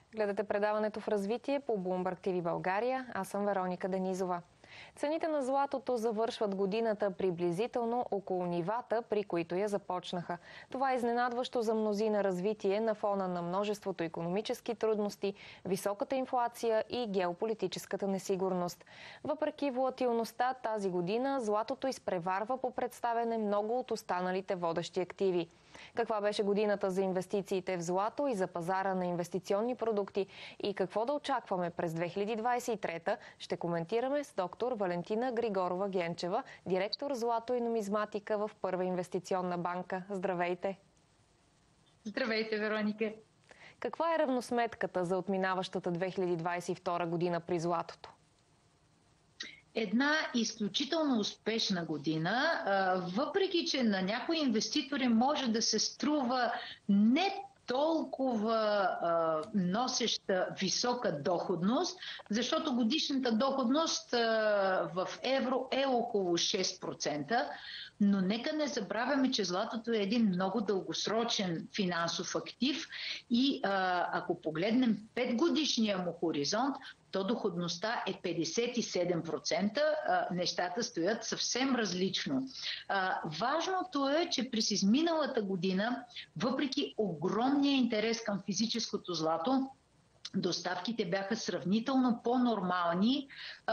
Гледате предаването в развитие по Bloomberg TV България. Аз съм Вероника Денизова. Цените на златото завършват годината приблизително около нивата, при които я започнаха. Това е изненадващо за мнозина развитие на фона на множеството икономически трудности, високата инфлация и геополитическата несигурност. Въпреки волатилността тази година, златото изпреварва по представяне много от останалите водещи активи. Каква беше годината за инвестициите в злато и за пазара на инвестиционни продукти и какво да очакваме през 2023, ще коментираме с доктор Валентина Григорова-Генчева, директор злато и нумизматика в Първа инвестиционна банка. Здравейте! Здравейте, Вероника! Каква е равносметката за отминаващата 2022 година при златото? Една изключително успешна година, въпреки че на някои инвеститори може да се струва не толкова носеща висока доходност, защото годишната доходност в евро е около 6%, но нека не забравяме, че златото е един много дългосрочен финансов актив и ако погледнем 5-годишния му хоризонт, то доходността е 57%, нещата стоят съвсем различно. Важното е, че през изминалата година, въпреки огромния интерес към физическото злато, доставките бяха сравнително по-нормални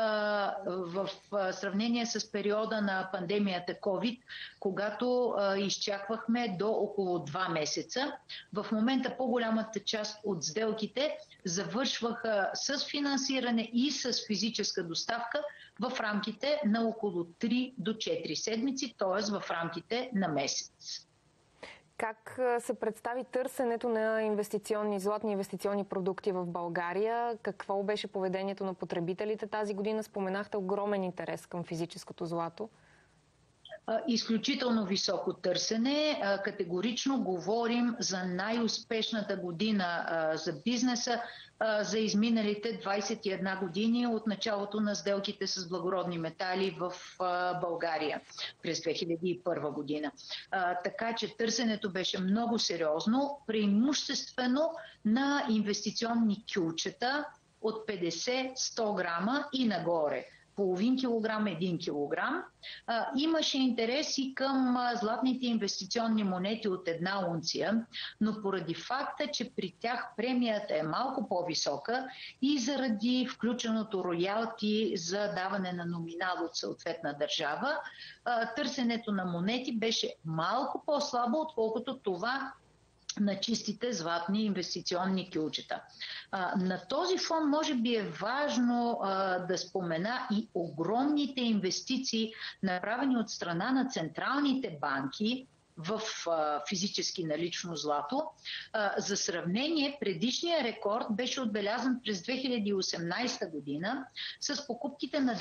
в сравнение с периода на пандемията COVID, когато изчаквахме до около 2 месеца. В момента по-голямата част от сделките завършваха с финансиране и с физическа доставка в рамките на около 3 до 4 седмици, т.е. в рамките на месец. Как се представи търсенето на златни инвестиционни продукти в България? Какво беше поведението на потребителите тази година? Споменахте огромен интерес към физическото злато. Изключително високо търсене. Категорично говорим за най-успешната година за бизнеса за изминалите 21 години от началото на сделките с благородни метали в България през 2001 година. Така че търсенето беше много сериозно, преимуществено на инвестиционни кюлчета от 50-100 грама и нагоре. Половин килограм, 1 килограм. Имаше интерес и към златните инвестиционни монети от 1 унция, но поради факта, че при тях премията е малко по-висока и заради включеното роялти за даване на номинал от съответна държава, търсенето на монети беше малко по-слабо, отколкото това на чистите златни инвестиционни кюлчета. На този фон може би е важно да спомена и огромните инвестиции, направени от страна на централните банки в физически налично злато. За сравнение, предишният рекорд беше отбелязан през 2018 година с покупките на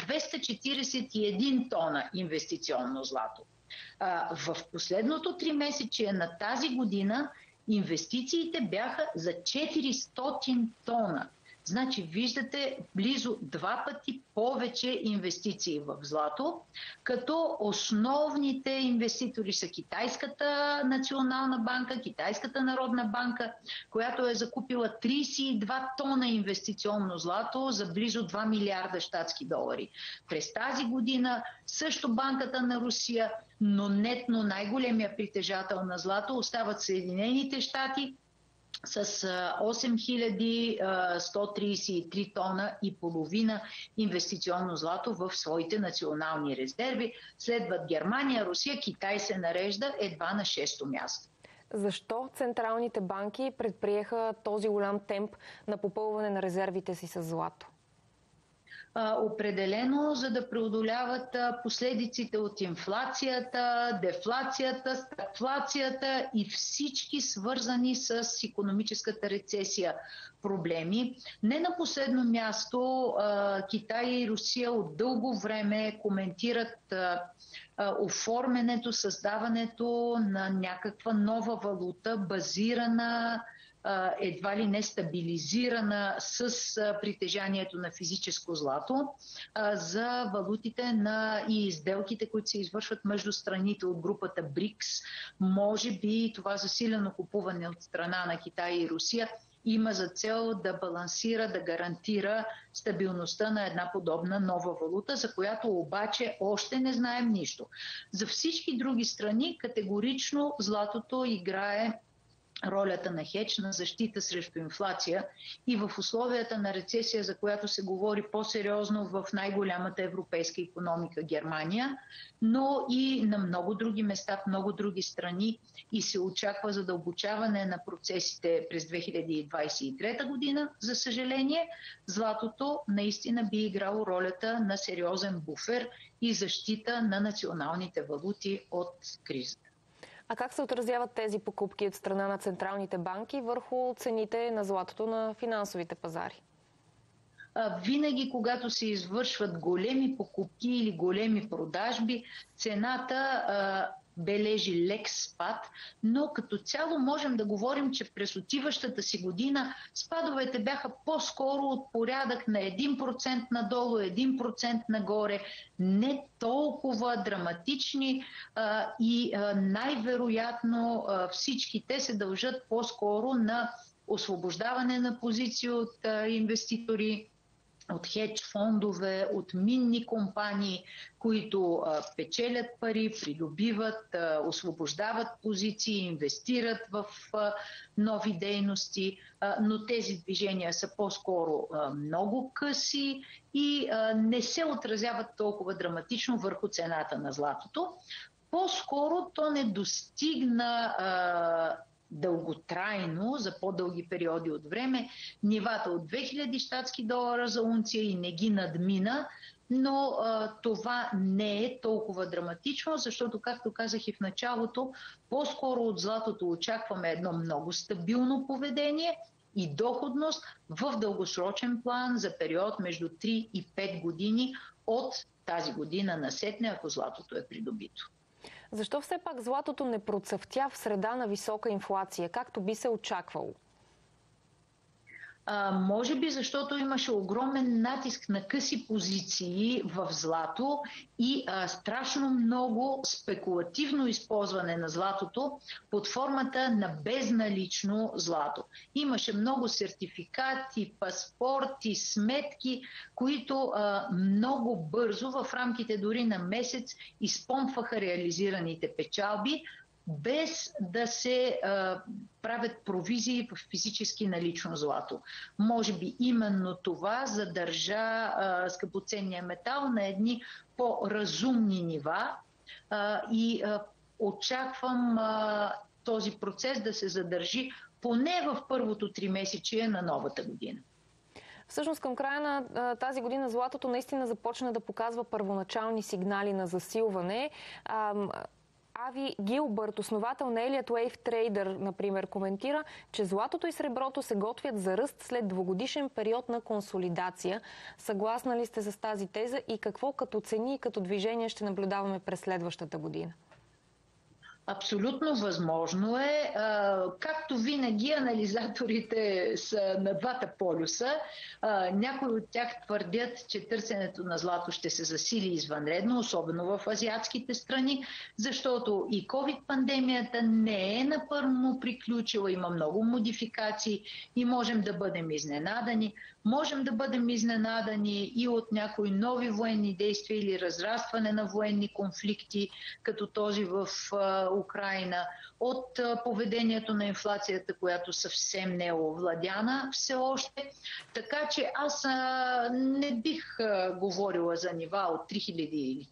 241 тона инвестиционно злато. В последното 3-месечие на тази година инвестициите бяха за 400 тона. Значи, виждате, близо 2 пъти повече инвестиции в злато, като основните инвеститори са Китайската национална банка, Китайската народна банка, която е закупила 32 тона инвестиционно злато за близо 2 милиарда щатски долари. През тази година също Банката на Русия, но нетно най-големия притежател на злато остават Съединените щати с 8133 тона и половина инвестиционно злато в своите национални резерви. Следват Германия, Русия, Китай се нарежда едва на 6-то място. Защо централните банки предприеха този голям темп на попълване на резервите си с злато? Определено, за да преодоляват последиците от инфлацията, дефлацията, стагфлацията и всички свързани с икономическата рецесия проблеми. Не на последно място Китай и Русия от дълго време коментират оформянето, създаването на някаква нова валута, базирана едва ли не стабилизирана с притежанието на физическо злато за валутите и изделките, които се извършват между страните от групата БРИКС. Може би това засилено купуване от страна на Китай и Русия има за цел да балансира, да гарантира стабилността на една подобна нова валута, за която обаче още не знаем нищо. За всички други страни категорично златото играе ролята на хедж, на защита срещу инфлация и в условията на рецесия, за която се говори по-сериозно в най-голямата европейска икономика Германия, но и на много други места, в много други страни и се очаква задълбочаване на процесите през 2023 година. За съжаление, златото наистина би играло ролята на сериозен буфер и защита на националните валути от кризата. А как се отразяват тези покупки от страна на централните банки върху цените на златото на финансовите пазари? Винаги, когато се извършват големи покупки или големи продажби, цената бележи лек спад, но като цяло можем да говорим, че през отиващата си година спадовете бяха по-скоро от порядък на 1% надолу, 1% нагоре, не толкова драматични и най-вероятно всички те се дължат по-скоро на освобождаване на позиции от инвеститори, от хедж фондове, от минни компании, които печелят пари, придобиват, освобождават позиции, инвестират в нови дейности, но тези движения са по-скоро много къси и не се отразяват толкова драматично върху цената на златото. По-скоро то не достигна дълготрайно, за по-дълги периоди от време, нивата от 2000 щатски долара за унция и не ги надмина, но това не е толкова драматично, защото, както казах и в началото, по-скоро от златото очакваме едно много стабилно поведение и доходност в дългосрочен план за период между 3 и 5 години от тази година насетне, ако златото е придобито. Защо все пак златото не процъфтя в среда на висока инфлация, както би се очаквало? Може би защото имаше огромен натиск на къси позиции в злато и страшно много спекулативно използване на златото под формата на безналично злато. Имаше много сертификати, паспорти, сметки, които много бързо, в рамките дори на месец, изпомпваха реализираните печалби, без да се правят провизии в физически налично злато. Може би именно това задържа скъпоценния метал на едни по-разумни нива и очаквам този процес да се задържи поне в първото 3-месечие на новата година. Всъщност към края на тази година златото наистина започна да показва първоначални сигнали на засилване. Ави Гилбърт, основател на Elliott Wave Trader, например, коментира, че златото и среброто се готвят за ръст след двугодишен период на консолидация. Съгласна ли сте с тази теза и какво като цени и като движение ще наблюдаваме през следващата година? Абсолютно възможно е. Както винаги, анализаторите са на двата полюса. Някои от тях твърдят, че търсенето на злато ще се засили извънредно, особено в азиатските страни, защото и COVID-пандемията не е напълно приключила, има много модификации и можем да бъдем изненадани. Можем да бъдем изненадани и от някои нови военни действия или разрастване на военни конфликти, като този в Украйна, от поведението на инфлацията, която съвсем не е овладяна все още. Така че аз не бих говорила за нива от 3000 или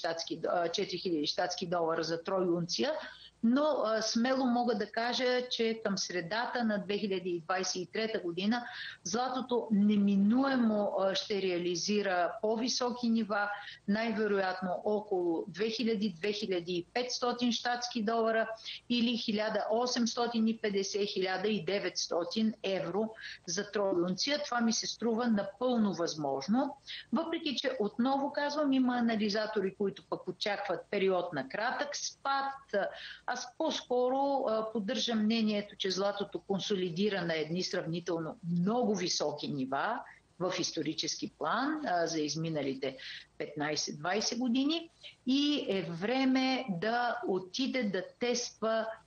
4000 щатски долара за тройунция, но смело мога да кажа, че към средата на 2023 година златото неминуемо ще реализира по-високи нива, най-вероятно около 2000-2500 щатски долара или 1850-1900 евро за тройунция. Това ми се струва напълно възможно. Въпреки че, отново казвам, има анализатори, които пък очакват период на кратък спад. Аз по-скоро поддържам мнението, че златото консолидира на едни сравнително много високи нива в исторически план за изминалите 15-20 години и е време да отиде да тества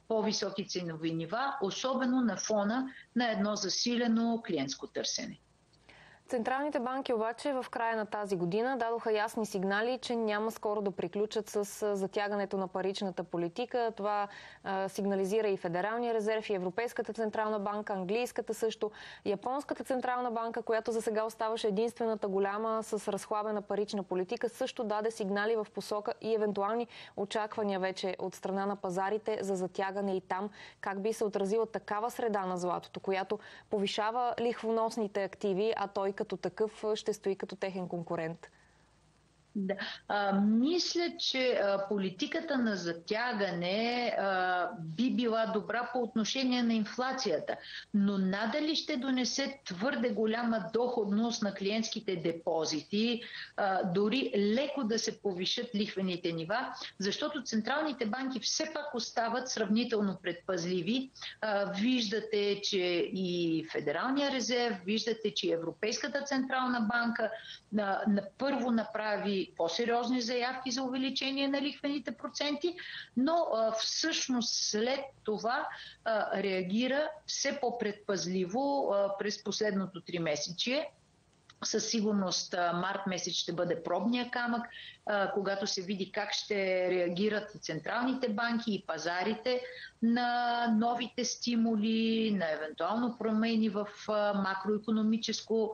по-високи ценови нива, особено на фона на едно засилено клиентско търсене. Централните банки обаче в края на тази година дадоха ясни сигнали, че няма скоро да приключат с затягането на паричната политика. Това сигнализира и Федералния резерв, и Европейската централна банка, английската също, Японската централна банка, която за сега оставаше единствената голяма с разхлабена парична политика, също даде сигнали в посока и евентуални очаквания вече от страна на пазарите за затягане и там. Как би се отразила такава среда на златото, която повишава лихвоносните активи, а той като такъв ще стои като техен конкурент? Да. Мисля, че политиката на затягане би била добра по отношение на инфлацията, но надали ще донесе твърде голяма доходност на клиентските депозити, дори леко да се повишат лихвените нива, защото централните банки все пак остават сравнително предпазливи. Виждате, че и Федералния резерв, виждате, че и Европейската централна банка първо направи по-сериозни заявки за увеличение на лихвените проценти, но всъщност след това реагира все по-предпазливо през последното 3-месечие. Със сигурност март месец ще бъде пробния камък, когато се види как ще реагират и централните банки и пазарите на новите стимули, на евентуално промени в макроекономическо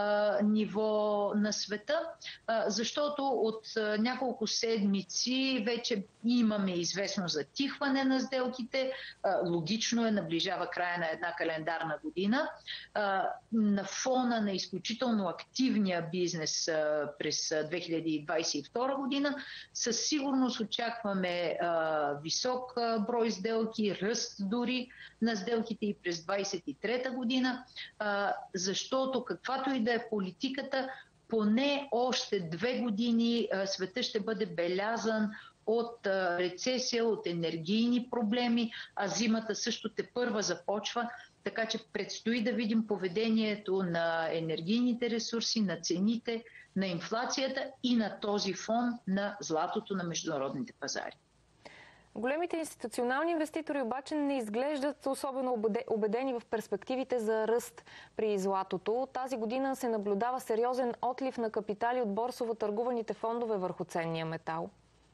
ниво на света, защото от няколко седмици вече имаме известно затихване на сделките. Логично е, наближава края на една календарна година. На фона на изключително активния бизнес през 2022 година, със сигурност очакваме висок брой сделки, ръст дори на сделките и през 2023 година, защото каквато и да е политиката, поне още 2 години света ще бъде белязан от рецесия, от енергийни проблеми, а зимата също тепърва започва. Така че предстои да видим поведението на енергийните ресурси, на цените, на инфлацията и на този фон на златото на международните пазари. Големите институционални инвеститори обаче не изглеждат особено убедени в перспективите за ръст при златото. Тази година се наблюдава сериозен отлив на капитали от борсово търгуваните фондове върху ценния метал.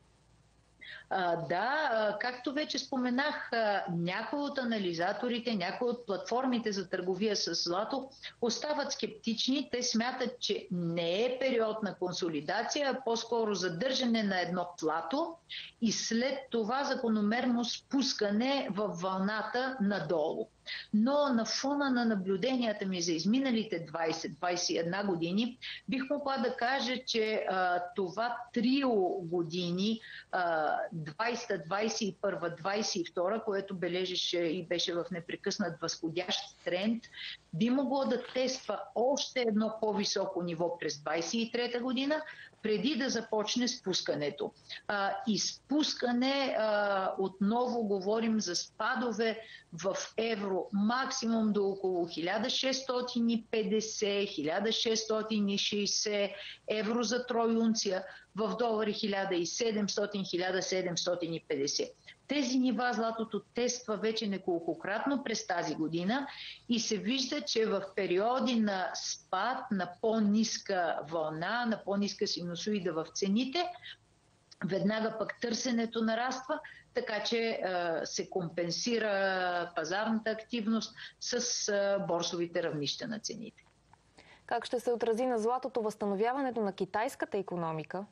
Да, както вече споменах, някои от анализаторите, някои от платформите за търговия с злато остават скептични. Те смятат, че не е период на консолидация, а по-скоро задържане на едно плато и след това закономерно спускане във вълната надолу. Но на фона на наблюденията ми за изминалите 20-21 години, бих могла да кажа, че това трио години, 20, 21, 22, което бележеше и беше в непрекъснат възходящ тренд, би могло да тества още едно по-високо ниво през 23 година, преди да започне спускането. И спускане, отново говорим за спадове в евро, максимум до около 1650-1660 евро за тройунция, в долари 1700-1750. Тези нива златото тества вече неколкократно през тази година и се вижда, че в периоди на спад, на по-ниска вълна, на по-ниска синусоида в цените, веднага пък търсенето нараства, така че се компенсира пазарната активност с борсовите равнища на цените. Как ще се отрази на златото възстановяването на китайската икономика?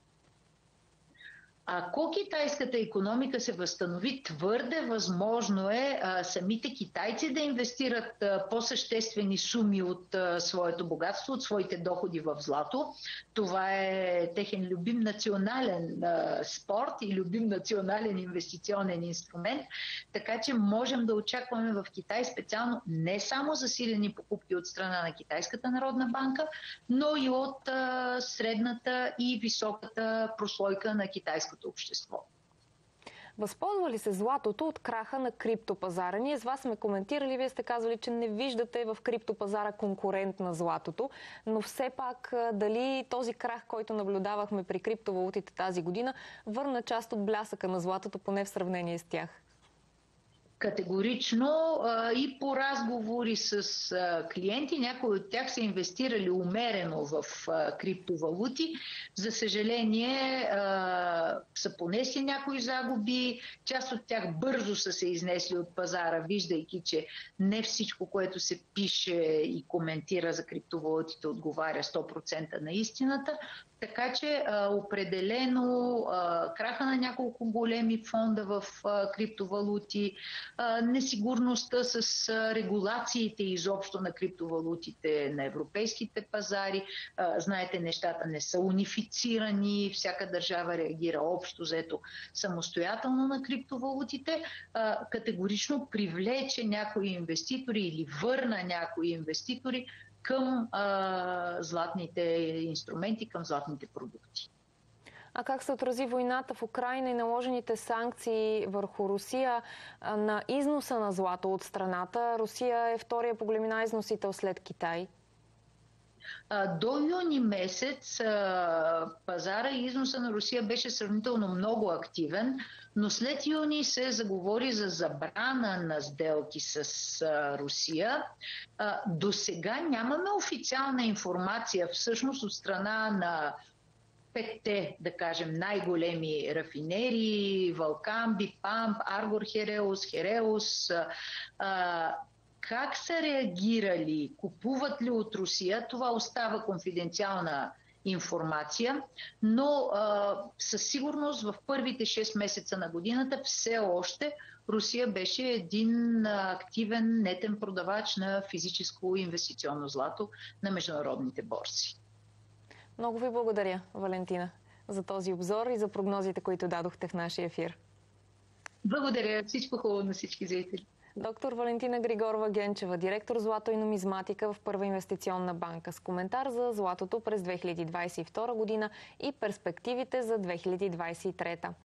Ако китайската икономика се възстанови, твърде възможно е самите китайци да инвестират по-съществени суми от своето богатство, от своите доходи в злато. Това е техен любим национален спорт и любим национален инвестиционен инструмент. Така че можем да очакваме в Китай специално не само засилени покупки от страна на Китайската народна банка, но и от средната и високата прослойка на китайското общество. Възползва ли се златото от краха на криптопазара? Ние с вас сме коментирали, вие сте казвали, че не виждате в криптопазара конкурент на златото, но все пак дали този крах, който наблюдавахме при криптовалутите тази година, върна част от блясъка на златото, поне в сравнение с тях? Категорично и по разговори с клиенти, някои от тях са инвестирали умерено в криптовалути. За съжаление са понесли някои загуби, част от тях бързо са се изнесли от пазара, виждайки, че не всичко, което се пише и коментира за криптовалутите, отговаря 100% на истината. Така че определено краха на няколко големи фонда в криптовалути, несигурността с регулациите изобщо на криптовалутите на европейските пазари. Знаете, нещата не са унифицирани, всяка държава реагира общо взето самостоятелно на криптовалутите. Категорично привлече някои инвеститори или върна някои инвеститори към златните инструменти, към златните продукти. А как се отрази войната в Украйна и наложените санкции върху Русия на износа на злато от страната? Русия е втория по големина износител след Китай. До юни месец пазара и износа на Русия беше сравнително много активен, но след юни се заговори за забрана на сделки с Русия. До сега нямаме официална информация всъщност от страна на петте, да кажем, най-големи рафинери, Валкан, Бипамп, Аргор Хереус, как са реагирали, купуват ли от Русия, това остава конфиденциална информация, но със сигурност в първите 6 месеца на годината все още Русия беше един активен нетен продавач на физическо инвестиционно злато на международните борси. Много ви благодаря, Валентина, за този обзор и за прогнозите, които дадохте в нашия ефир. Благодаря. Всичко хубаво на всички зрители. Доктор Валентина Григорова-Генчева, директор злато и нумизматика в Първа инвестиционна банка, с коментар за златото през 2022 година и перспективите за 2023.